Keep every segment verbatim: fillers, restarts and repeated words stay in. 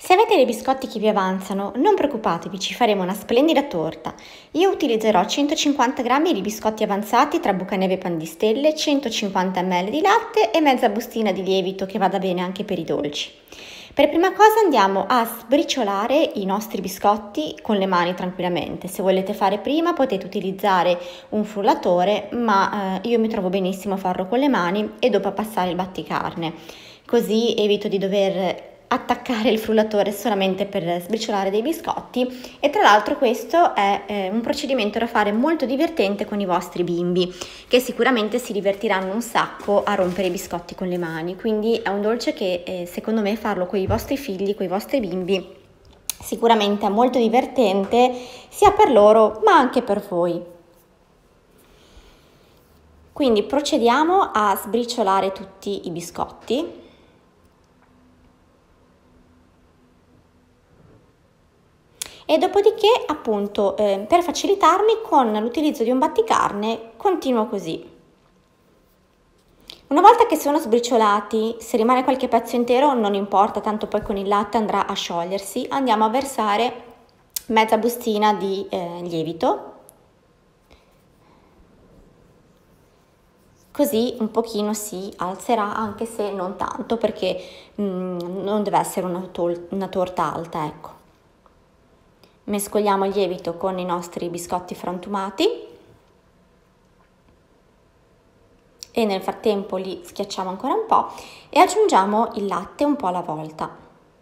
Se avete dei biscotti che vi avanzano, non preoccupatevi, ci faremo una splendida torta. Io utilizzerò centocinquanta grammi di biscotti avanzati tra bucaneve e pan di stelle, centocinquanta millilitri di latte e mezza bustina di lievito che vada bene anche per i dolci. Per prima cosa andiamo a sbriciolare i nostri biscotti con le mani tranquillamente. Se volete fare prima potete utilizzare un frullatore, ma eh, io mi trovo benissimo a farlo con le mani e dopo passare il batticarne. Così evito di dover attaccare il frullatore solamente per sbriciolare dei biscotti e tra l'altro questo è eh, un procedimento da fare molto divertente con i vostri bimbi, che sicuramente si divertiranno un sacco a rompere i biscotti con le mani, quindi è un dolce che eh, secondo me farlo con i vostri figli, con i vostri bimbi sicuramente è molto divertente sia per loro ma anche per voi. Quindi procediamo a sbriciolare tutti i biscotti. E dopodiché appunto eh, per facilitarmi con l'utilizzo di un batticarne continuo così. Una volta che sono sbriciolati, se rimane qualche pezzo intero non importa, tanto poi con il latte andrà a sciogliersi, andiamo a versare mezza bustina di eh, lievito, così un pochino si alzerà, anche se non tanto perché mm, non deve essere una, una torta alta, ecco. Mescoliamo il lievito con i nostri biscotti frantumati e nel frattempo li schiacciamo ancora un po' e aggiungiamo il latte un po' alla volta.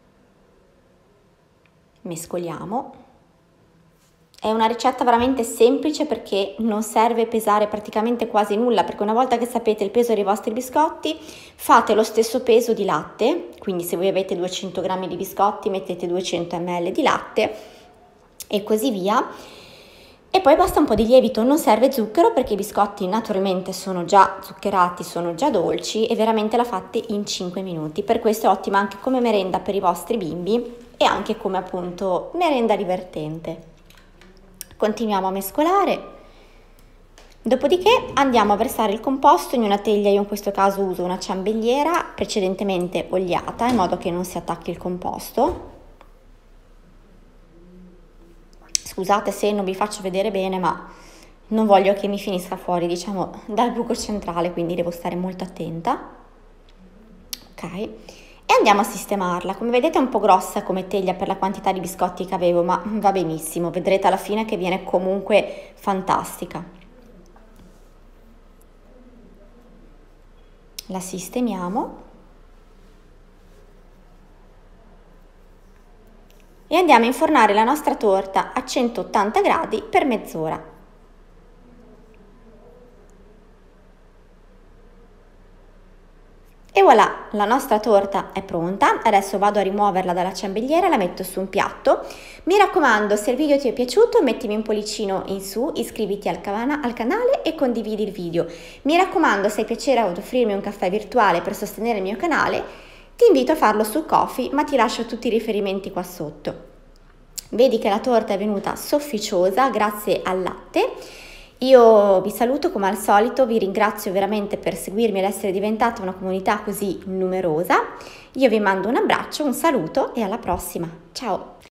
Mescoliamo. È una ricetta veramente semplice perché non serve pesare praticamente quasi nulla, perché una volta che sapete il peso dei vostri biscotti fate lo stesso peso di latte, quindi se voi avete duecento grammi di biscotti mettete duecento millilitri di latte e così via. E poi basta un po' di lievito, non serve zucchero perché i biscotti naturalmente sono già zuccherati, sono già dolci e veramente la fate in cinque minuti. Per questo è ottima anche come merenda per i vostri bimbi e anche come appunto merenda divertente. Continuiamo a mescolare, dopodiché andiamo a versare il composto in una teglia. Io in questo caso uso una ciambelliera precedentemente oliata in modo che non si attacchi il composto. Scusate se non vi faccio vedere bene, ma non voglio che mi finisca fuori, diciamo, dal buco centrale, quindi devo stare molto attenta. Ok, e andiamo a sistemarla. Come vedete è un po' grossa come teglia per la quantità di biscotti che avevo, ma va benissimo, vedrete alla fine che viene comunque fantastica. La sistemiamo. E andiamo a infornare la nostra torta a centottanta gradi per mezz'ora. E voilà, la nostra torta è pronta. Adesso vado a rimuoverla dalla ciambelliera e la metto su un piatto. Mi raccomando, se il video ti è piaciuto mettimi un pollicino in su, iscriviti al, cana al canale e condividi il video. Mi raccomando, se hai piacere ad offrirmi un caffè virtuale per sostenere il mio canale, ti invito a farlo su Ko-fi, ma ti lascio tutti i riferimenti qua sotto. Vedi che la torta è venuta sofficiosa grazie al latte. Io vi saluto come al solito, vi ringrazio veramente per seguirmi ed essere diventata una comunità così numerosa. Io vi mando un abbraccio, un saluto e alla prossima. Ciao!